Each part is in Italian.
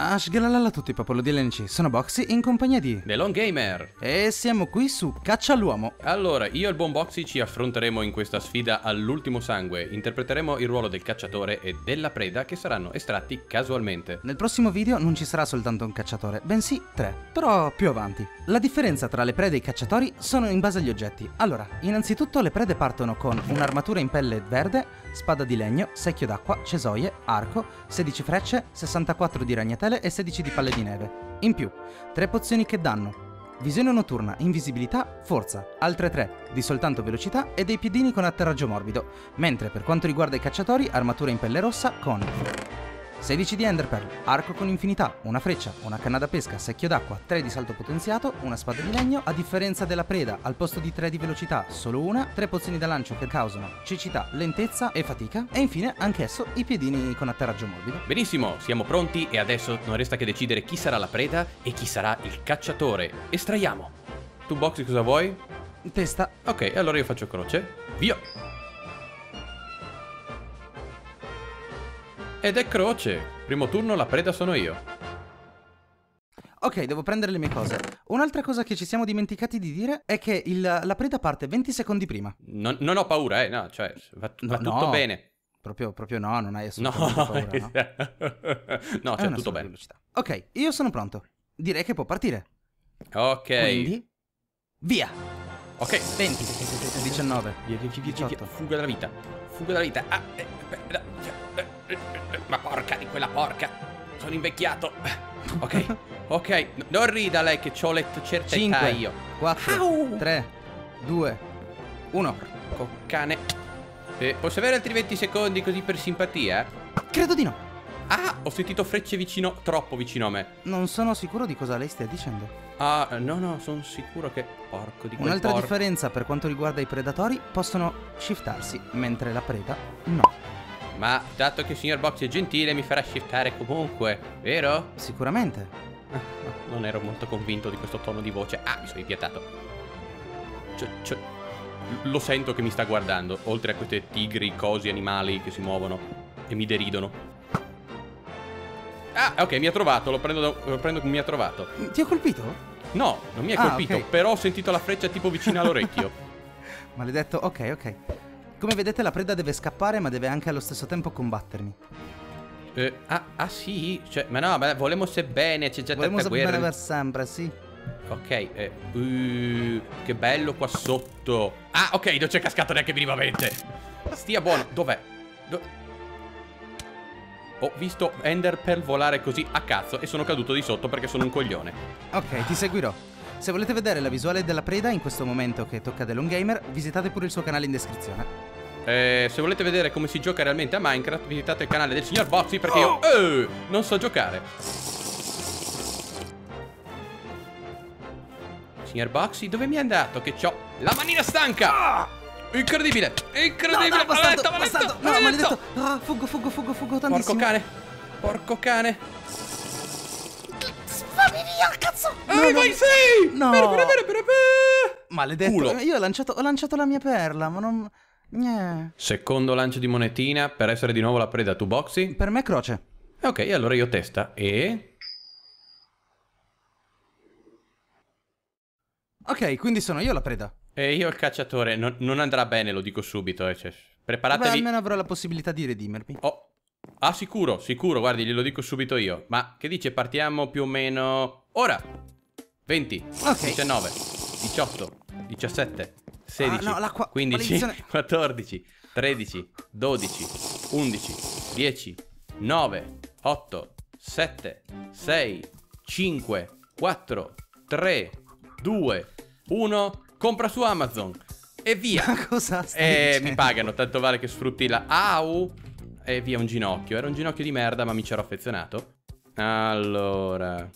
Ashgalalala a tutti popolo di LNC, sono Boxy in compagnia di The Long Gamer. E siamo qui su Caccia all'uomo. Allora, io e il buon Boxy ci affronteremo in questa sfida all'ultimo sangue. Interpreteremo il ruolo del cacciatore e della preda che saranno estratti casualmente. Nel prossimo video non ci sarà soltanto un cacciatore, bensì 3, però più avanti. La differenza tra le prede e i cacciatori sono in base agli oggetti. Allora, innanzitutto le prede partono con un'armatura in pelle verde, spada di legno, secchio d'acqua, cesoie, arco, 16 frecce, 64 di ragnatele e 16 di palle di neve. In più, 3 pozioni che danno visione notturna, invisibilità, forza, altre 3 di soltanto velocità e dei piedini con atterraggio morbido, mentre per quanto riguarda i cacciatori, armatura in pelle rossa con 16 di Ender Pearl, arco con infinità, una freccia, una canna da pesca, secchio d'acqua, 3 di salto potenziato, una spada di legno, a differenza della preda, al posto di 3 di velocità, solo una, 3 pozioni da lancio che causano cecità, lentezza e fatica, e infine anch'esso i piedini con atterraggio morbido. Benissimo, siamo pronti e adesso non resta che decidere chi sarà la preda e chi sarà il cacciatore. Estraiamo. Tu Boxy cosa vuoi? Testa. Ok, allora io faccio croce. Via. Ed è croce. Primo turno la preda sono io. Ok, devo prendere le mie cose. Un'altra cosa che ci siamo dimenticati di dire è che la preda parte 20 secondi prima. Non ho paura, no, cioè va tutto no. bene. Proprio no, non hai assolutamente paura, no? No, cioè tutto bene. Velocità. Ok, io sono pronto. Direi che può partire. Ok. Quindi, via! Ok. 20, 19, Via. 18. Fuga dalla vita. Fuga dalla vita. Ma porca di quella porca. Sono invecchiato. Ok. Ok. Non rida lei che c'ho le certe 5, età io. 4, 3, 2, 1. Porco cane. Posso avere altri 20 secondi così per simpatia? Credo di no. Ah, ho sentito frecce vicino, troppo vicino a me. Non sono sicuro di cosa lei stia dicendo. Ah, no, sono sicuro che... Porco di quel Un'altra porco. differenza per quanto riguarda i predatori, possono shiftarsi, mentre la preda no. Ma dato che il signor Box è gentile mi farà shiftare comunque, vero? Sicuramente. Non ero molto convinto di questo tono di voce. Ah, mi sono impiatato. Lo sento che mi sta guardando, oltre a queste tigri, cosi, animali che si muovono e mi deridono. Ah, ok, mi ha trovato, lo prendo che mi ha trovato. Ti ho colpito? No, non mi ha colpito, ok. però ho sentito la freccia tipo vicino all'orecchio. Maledetto, ok. Come vedete la preda deve scappare ma deve anche allo stesso tempo combattermi. Sì? Cioè, ma no, volemo se bene, c'è già Volemo tanta guerra. bene per sempre, sì. Ok, che bello qua sotto. Ah, ok, non c'è cascato neanche minimamente. Stia buono, dov'è? Ho visto Ender Pearl volare così a cazzo e sono caduto di sotto perché sono un coglione. Ok, ti seguirò. Se volete vedere la visuale della preda in questo momento che tocca The Long Gamer, visitate pure il suo canale in descrizione. Se volete vedere come si gioca realmente a Minecraft, visitate il canale del signor Boxy perché io non so giocare. Signor Boxy, dove mi è andato? Che c'ho la manina stanca! Incredibile! Incredibile! No, bastardo! No, maledetto! Ah, fuggo tantissimo! Porco cane! Fammi via, cazzo! Vai, sì! No! Maledetto! Culo. Io ho lanciato la mia perla, ma non... Secondo lancio di monetina per essere di nuovo la preda, tu Boxy? Per me croce. Ok, allora io testa e... Ok, quindi sono io la preda. E io il cacciatore, non andrà bene, lo dico subito, cioè, preparatevi. Beh, almeno avrò la possibilità di redimermi. Oh. Ah, sicuro, guardi, glielo dico subito io. Ma che dice, partiamo più o meno... Ora! 20, Ok. 19, 18, 17, 16, 15, maledizione. 14, 13, 12, 11, 10, 9, 8, 7, 6, 5, 4, 3, 2, 1... Compra su Amazon e via. Cosa stai dicendo? Mi pagano, tanto vale che sfrutti la... Au! E via un ginocchio. Era un ginocchio di merda, ma mi c'ero affezionato. Allora...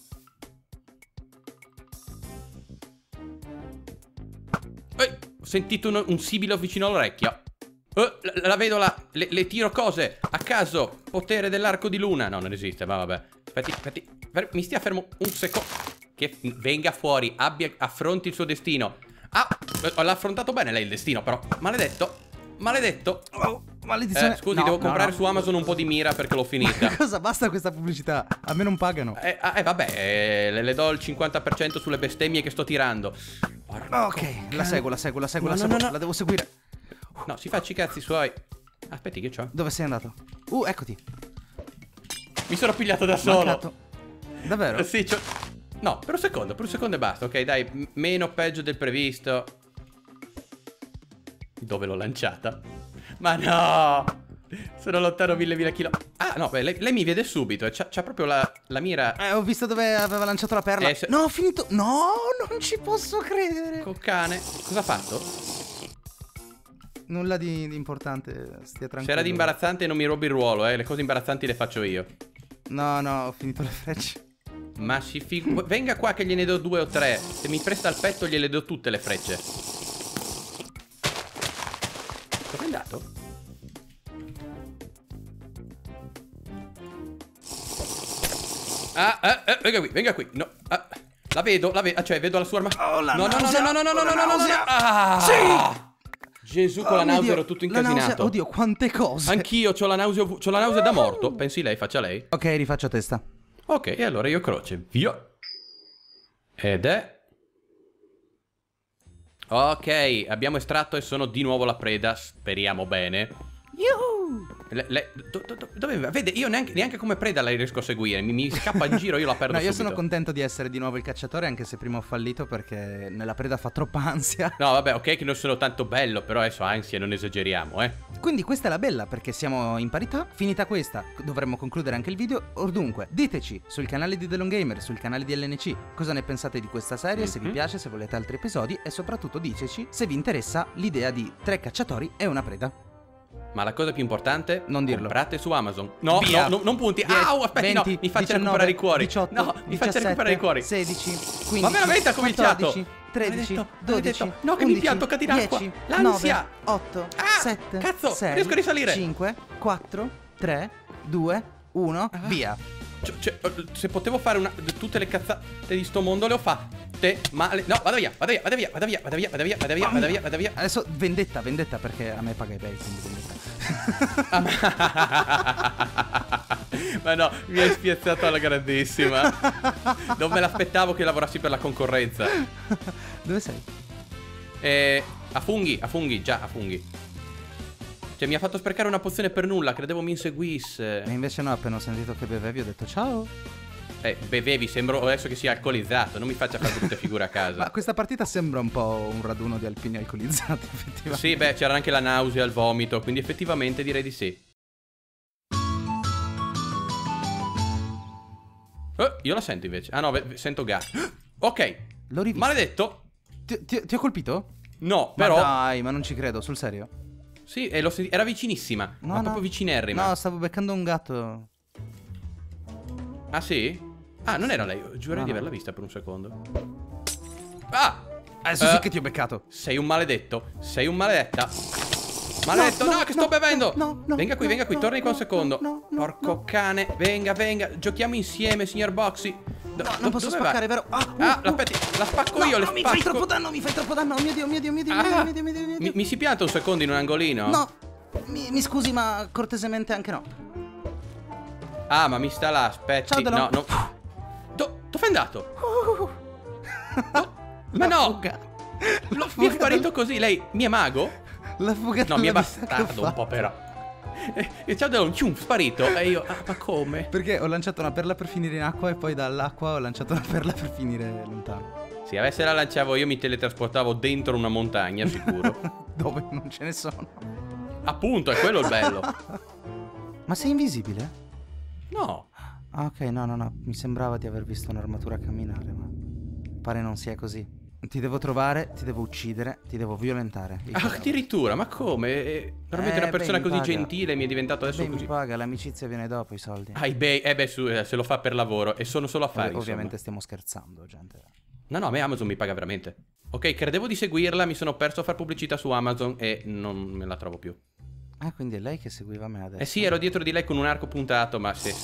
ho sentito un sibilo vicino all'orecchio. La vedo là. Le tiro cose a caso. Potere dell'arco di luna. No, non esiste, ma vabbè. Aspetti. Mi stia fermo un secondo. Che venga fuori, affronti il suo destino. Ah, l'ha affrontato bene lei il destino, però. Maledetto. Maledizione. Scusi, No, devo no, comprare no. su Amazon un po' di mira perché l'ho finita. Cosa? Basta questa pubblicità. A me non pagano. Vabbè, le do il 50% sulle bestemmie che sto tirando. Porco Ok, cane. la seguo. No. La devo seguire. No, si faccia i cazzi suoi. Aspetti, che c'ho? Dove sei andato? Eccoti. Mi sono pigliato da solo. Mancato. Davvero? Sì, no, per un secondo e basta. Ok, dai, meno peggio del previsto. Dove l'ho lanciata? Ma no! Sono lontano mille chilo. Ah, no, beh, lei mi vede subito. C'ha proprio la mira. Ho visto dove aveva lanciato la perla. No, ho finito. No, non ci posso credere. Coccane. Cosa ha fatto? Nulla di importante. Stia tranquillo. Se era di imbarazzante non mi rubi il ruolo, le cose imbarazzanti le faccio io. No, ho finito le frecce. Ma venga qua che gliene do 2 o 3. Se mi presta il petto gliele do tutte le frecce. Dove è andato? Venga qui. No, la vedo, cioè vedo la sua arma. Oh, la no. nausea. Ah! Sì! Gesù, con la nausea ero tutto incasinato. Oddio, quante cose. Anch'io c'ho la nausea da morto. Pensi lei, faccia lei. Ok, rifaccio a testa. Ok, e allora io croce, via. Ed è... Ok, abbiamo estratto e sono di nuovo la preda. Speriamo bene. Yuhu! Dove va? Vede, io neanche come preda la riesco a seguire. Mi scappa in giro, io la perdo No, io subito. sono contento di essere di nuovo il cacciatore, anche se prima ho fallito perché nella preda fa troppa ansia. No, vabbè, ok che non sono tanto bello, però adesso ansia, non esageriamo, Quindi questa è la bella, perché siamo in parità. Finita questa, dovremmo concludere anche il video. Or dunque, diteci sul canale di Delon Gamer, sul canale di LNC, cosa ne pensate di questa serie, se vi piace, se volete altri episodi, e soprattutto diteci se vi interessa l'idea di 3 cacciatori e una preda. Ma la cosa più importante, non dirlo. Comprate su Amazon. No, Via. no, non punti. 10, Au, aspetti, 20, no, mi faccia 19, recuperare i cuori. 18, no, mi faccia 17, recuperare i cuori. 16, 15, Ma veramente ha cominciato? 14, 13, Maledetto, 12, maledetto. No, che 11, mi pianto, cadi in acqua. 10, L'ansia. 9, 8, Ah, 7, cazzo, 6, riesco a risalire. 5, 4, 3, 2, 1, via. Se potevo fare tutte le cazzate di sto mondo le ho fatte. Male. No, vado via. Adesso vendetta perché a me paga eBay, quindi vendetta. Ma no, mi hai spiazzato alla grandissima. Non me l'aspettavo che lavorassi per la concorrenza. Dove sei? A funghi. Cioè mi ha fatto sprecare una pozione per nulla. Credevo mi inseguisse. E invece no, appena ho sentito che bevevi ho detto ciao. Bevevi, sembro adesso che sia alcolizzato. Non mi faccia fare brutte figure a casa. Ma questa partita sembra un po' un raduno di alpini alcolizzati, effettivamente. Sì, beh, c'era anche la nausea, il vomito. Quindi effettivamente direi di sì. Io la sento invece. Ah no, sento gas. Ok. L'ho rivisto. Maledetto. Ti ho colpito? No, però... Ma dai, ma non ci credo, sul serio? Sì, era vicinissima. No, ma proprio vicinerrima. No, stavo beccando un gatto. Ah sì? Ah, non era lei. Giurerei di averla vista per un secondo. Ah! Adesso sì che ti ho beccato. Sei un maledetto. Sei un maledetta. Maledetto, no, che sto bevendo. No, venga qui, torni qua un secondo. Porco cane, venga. Giochiamo insieme, signor Boxy. No, non posso spaccare, vero? Aspetti, la spacco io, le spacco. Mi fai troppo danno, Oh mio Dio, Mi si pianta un secondo in un angolino? No, mi scusi, ma cortesemente anche no. Ah, ma mi sta là, aspetti. Ciao, no. Dove è andato? Ma no! Mi è sparito così, lei mi è mago? La fuga. No, mi è bastardo un po' però. E ciao da un cium, sparito. E io, ma come? Perché ho lanciato una perla per finire in acqua e poi dall'acqua ho lanciato una perla per finire lontano. Se avesse la lanciavo io mi teletrasportavo dentro una montagna, sicuro. Dove non ce ne sono. Appunto, è quello il bello. Ma sei invisibile? No. Ah, ok, no, mi sembrava di aver visto un'armatura camminare, ma pare non sia così. Ti devo trovare, ti devo uccidere, ti devo violentare. Addirittura, ma come? Veramente una persona così gentile mi è diventato adesso così. Mi paga, l'amicizia viene dopo i soldi. Ah, beh, se lo fa per lavoro e sono solo affari. Ovviamente stiamo scherzando, gente. No, a me Amazon mi paga veramente. Ok, credevo di seguirla, mi sono perso a far pubblicità su Amazon e non me la trovo più. Ah, quindi è lei che seguiva me adesso? Eh sì, ero dietro di lei con un arco puntato, ma sì.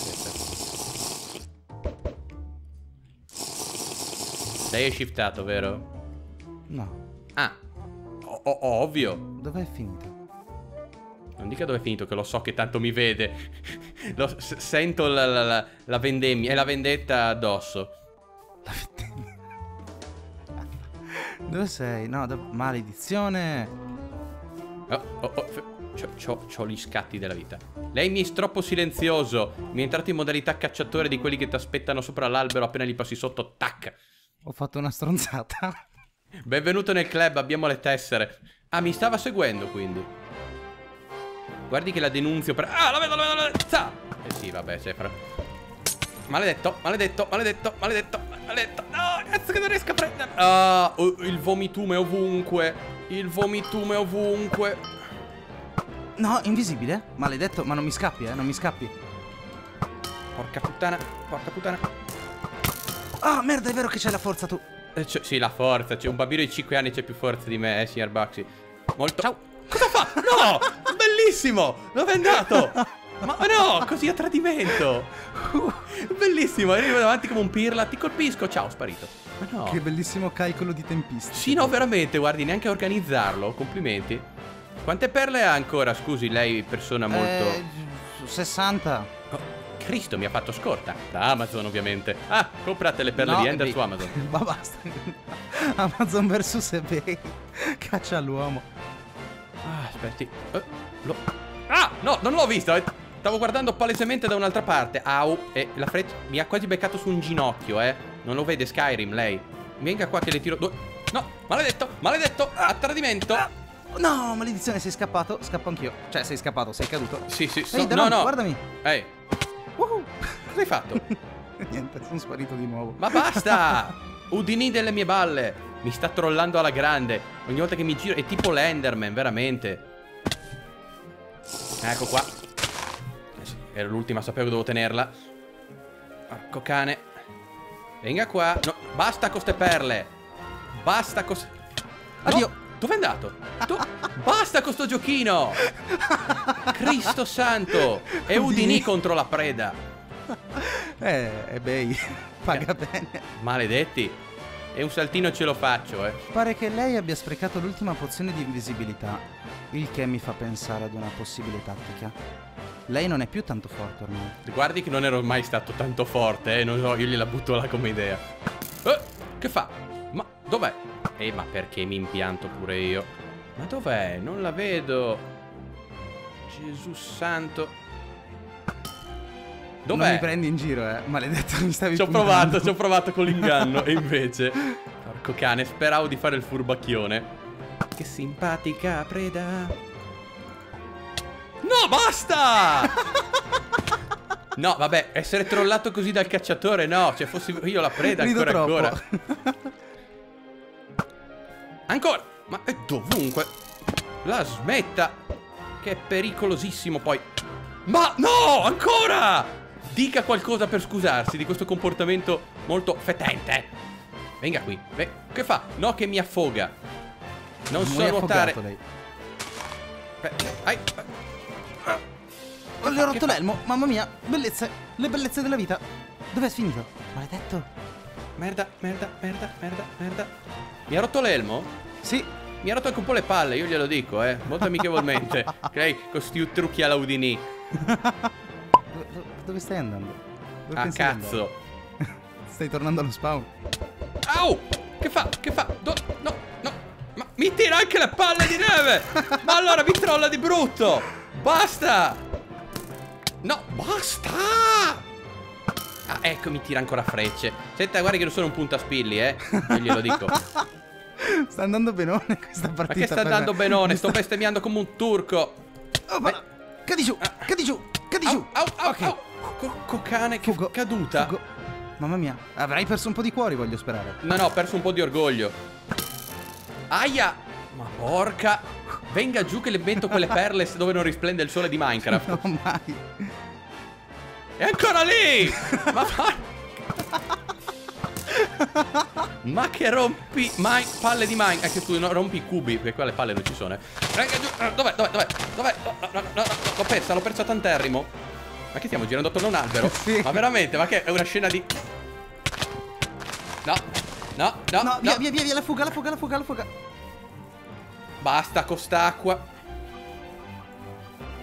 Lei è shiftato, vero? No. Ah, ovvio. Dov'è finito? Non dica dove è finito, che lo so che tanto mi vede. Sento la vendemmia e la vendetta addosso. La vendemmia. Dove sei? No, maledizione. C'ho gli scatti della vita. Lei mi è troppo silenzioso. Mi è entrato in modalità cacciatore di quelli che ti aspettano sopra l'albero appena gli passi sotto. Tac. Ho fatto una stronzata. Benvenuto nel club, abbiamo le tessere. Ah, mi stava seguendo quindi. Guardi che la denunzio per... Ah, la vedo. Eh sì, vabbè, Sefra. Maledetto. No, cazzo che non riesco a prendere. Ah, il vomitume ovunque. No, invisibile? Maledetto, ma non mi scappi, non mi scappi. Porca puttana. Ah, merda, è vero che c'hai la forza tu. Sì, la forza. C'è un bambino di 5 anni, c'è più forza di me, signor Baxi. Molto... Ciao. Cosa fa? No! Bellissimo! Dove è andato? Ma no, così a tradimento. Bellissimo, arrivo davanti come un pirla. Ti colpisco, ciao, sparito. Ma no. Che bellissimo calcolo di tempistica. Sì, no, veramente, guardi, neanche a organizzarlo. Complimenti. Quante perle ha ancora? Scusi, lei persona molto... 60. Oh, Cristo, mi ha fatto scorta. Da Amazon, ovviamente. Ah, comprate le perle di Ender su Amazon. Ma basta. Amazon vs eBay. Caccia all'uomo. Ah, aspetti. Ah, no, non l'ho visto. Stavo guardando palesemente da un'altra parte. Au. E la freccia mi ha quasi beccato su un ginocchio, Non lo vede Skyrim, lei. Venga qua che le tiro... No, maledetto. A tradimento. No, maledizione, sei scappato. Scappo anch'io. Cioè, sei scappato, sei caduto. Sì. Ehi, davanti, no. Guardami. Ehi. Cosa hai fatto? Niente, sono sparito di nuovo. Ma basta! Udini delle mie balle. Mi sta trollando alla grande. Ogni volta che mi giro è tipo l'Enderman, veramente. Ecco qua. Era l'ultima, sapevo che dovevo tenerla. Porco cane. Venga qua. No, basta con ste perle. Basta con... Addio. No, dove è andato? Basta con sto giochino. Cristo santo. È Udini contro la preda. eBay. Paga bene. Maledetti. E un saltino ce lo faccio, Pare che lei abbia sprecato l'ultima pozione di invisibilità, il che mi fa pensare ad una possibile tattica. Lei non è più tanto forte ormai. Guardi che non ero mai stato tanto forte, Non so, io gliela butto là come idea. Che fa? Ma dov'è? Ma perché mi impianto pure io? Ma dov'è? Non la vedo. Gesù santo. Dov'è? Non mi prendi in giro, maledetto, mi stavi Ci ho provato con l'inganno. E invece, porco cane, speravo di fare il furbacchione. Che simpatica preda. No, basta! No, vabbè, essere trollato così dal cacciatore, no. Cioè, fossi io la preda, ancora. Ancora. Ma è dovunque. La smetta. Che è pericolosissimo poi. Ma no, ancora! Dica qualcosa per scusarsi di questo comportamento molto fetente. Venga qui. Che fa? No, che mi affoga. Non so nuotare. Lei. Ho le ho rotto l'elmo. Mamma mia. Bellezze. Le bellezze della vita. Dov'è finito? Maledetto. Merda. Mi ha rotto l'elmo? Sì. Mi ha rotto anche un po' le palle, io glielo dico, molto amichevolmente. Ok, con questi trucchi alla Udini. Dove stai andando? Ah, cazzo. Stai tornando allo spawn. Au! Che fa? No. Ma mi tira anche le palle di neve! Ma allora mi trolla di brutto! Basta! No, basta! Ah, ecco, mi tira ancora frecce. Senta, guarda che non sono un puntaspilli, io glielo dico. Sta andando benone questa partita. Ma che sta andando benone? Sto bestemmiando come un turco. Oh, cadi giù. Au. Cane, che caduta. Fuggo. Mamma mia, avrai perso un po' di cuori, voglio sperare. No, ho perso un po' di orgoglio. Aia! Ma porca. Venga giù che le metto quelle perle dove non risplende il sole di Minecraft. No, mai. È ancora lì! Ma che rompi palle di Minecraft. Che tu rompi i cubi, perché qua le palle non ci sono, Venga giù. Dov'è? No, l'ho persa tanterrimo. Ma che stiamo girando attorno a un albero? Sì. Ma veramente? Ma che è una scena di... No, via, la fuga. Basta con st'acqua.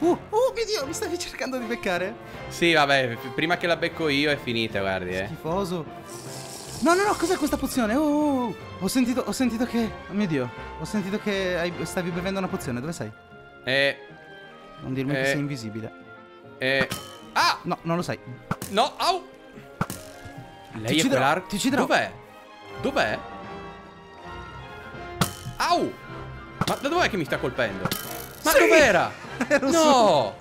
Mio Dio, mi stavi cercando di beccare? Sì, vabbè, prima che la becco io è finita, guardi, Schifoso. No, cos'è questa pozione? Ho sentito che... Oh mio Dio, ho sentito che stavi bevendo una pozione, dove sei? Non dirmi che sei invisibile. Ah! No, non lo sai. No, au! Lei è quell'arco. Ti ucciderò. Dov'è? Au! Ma da dov'è che mi sta colpendo? Ma sì! dov'era? No!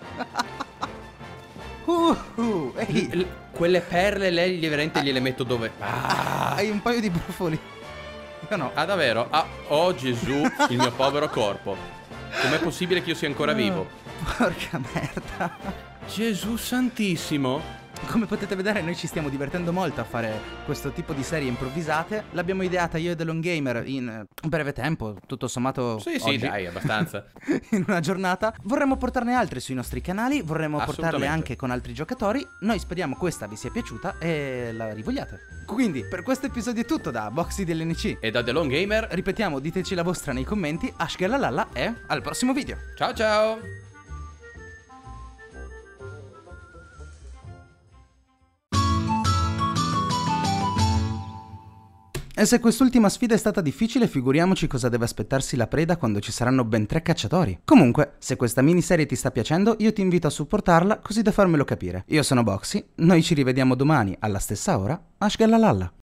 Ehi. Quelle perle lei veramente gliele metto dove? Ah. Hai un paio di brufoli. Io no. Ah, davvero? Ah, oh Gesù, il mio povero corpo. Com'è possibile che io sia ancora vivo? Porca merda. Gesù santissimo. Come potete vedere, noi ci stiamo divertendo molto a fare questo tipo di serie improvvisate. L'abbiamo ideata io e The Long Gamer in un breve tempo, tutto sommato. Sì, oggi. dai, abbastanza. In una giornata. Vorremmo portarne altre sui nostri canali, vorremmo portarle anche con altri giocatori. Noi speriamo questa vi sia piaciuta e la rivogliate. Quindi, per questo episodio è tutto da Boxy dell'NC E da The Long Gamer. Ripetiamo, diteci la vostra nei commenti. Ashgalalala e al prossimo video. Ciao ciao. E se quest'ultima sfida è stata difficile, figuriamoci cosa deve aspettarsi la preda quando ci saranno ben 3 cacciatori. Comunque, se questa miniserie ti sta piacendo, io ti invito a supportarla così da farmelo capire. Io sono Boxy, noi ci rivediamo domani alla stessa ora. Ashgalalala.